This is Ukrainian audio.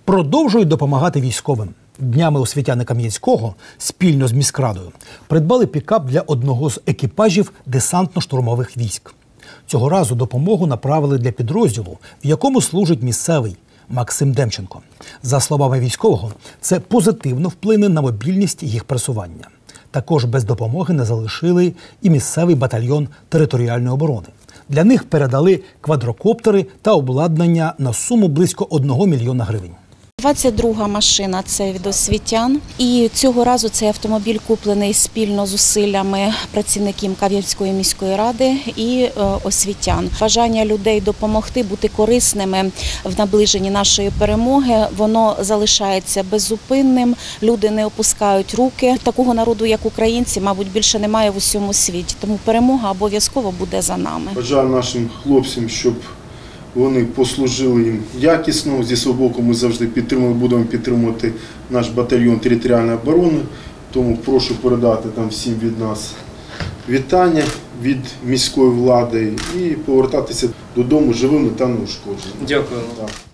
Продовжують допомагати військовим. Днями освітяни Кам'янського спільно з міськрадою придбали пікап для одного з екіпажів десантно-штурмових військ. Цього разу допомогу направили для підрозділу, в якому служить місцевий Максим Демченко. За словами військового, це позитивно вплине на мобільність їх пересування. Також без допомоги не залишили і місцевий батальйон територіальної оборони. Для них передали квадрокоптери та обладнання на суму близько 1 мільйона гривень. 22-га машина – це від освітян. І цього разу цей автомобіль куплений спільно з зусиллями працівників Кам'янської міської ради і освітян. Бажання людей допомогти, бути корисними в наближенні нашої перемоги, воно залишається беззупинним, люди не опускають руки. Такого народу, як українці, мабуть, більше немає в усьому світі. Тому перемога обов'язково буде за нами. Бажаю нашим хлопцям, щоб вони послужили їм якісно. Зі свого боку ми завжди будемо підтримувати наш батальйон територіальної оборони. Тому прошу передати там всім від нас вітання від міської влади і повертатися додому живими та неушкодженими. Дякую.